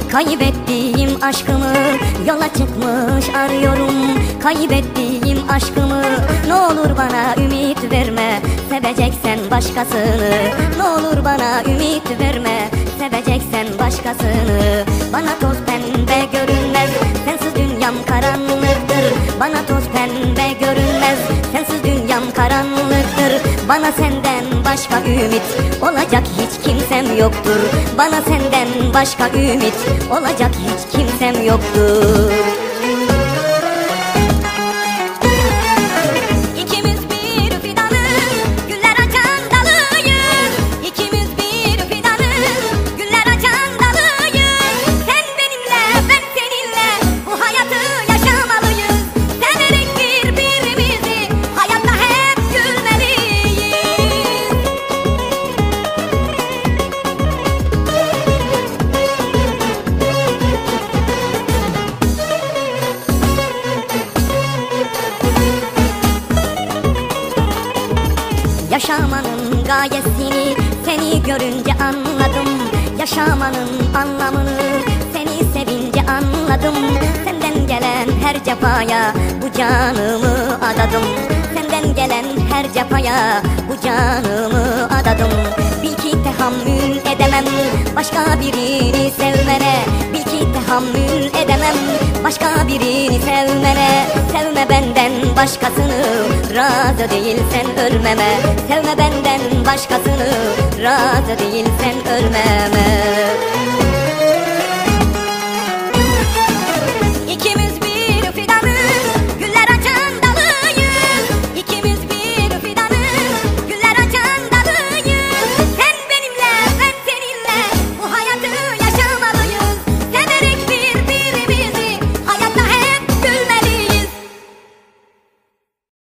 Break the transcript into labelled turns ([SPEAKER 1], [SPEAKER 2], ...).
[SPEAKER 1] Kaybettiğim aşkımı yola çıkmış arıyorum. Kaybettiğim aşkımı ne olur bana ümit verme, seveceksen başkasını. Ne olur bana ümit verme, seveceksen başkasını. Bana toz pembe görünmez, sensiz dünyam karanlıktır. Bana toz pembe görünmez, sensiz dünyam karanlıktır. Bana senden başka ümit olacak hiç kimsem yoktur. Bana senden başka ümit olacak hiç kimsem yoktur. Yaşamanın gayesini seni görünce anladım. Yaşamanın anlamını seni sevince anladım. Senden gelen her cefaya bu canımı adadım. Senden gelen her cefaya bu canımı adadım. Bil ki tahammül edemem başka birini sevmene. Bil ki tahammül edemem başka birini sevmene. Sevme benden başkasını, razı değilsen ölmeme. Sevme benden başkasını, razı değilsen ölmeme.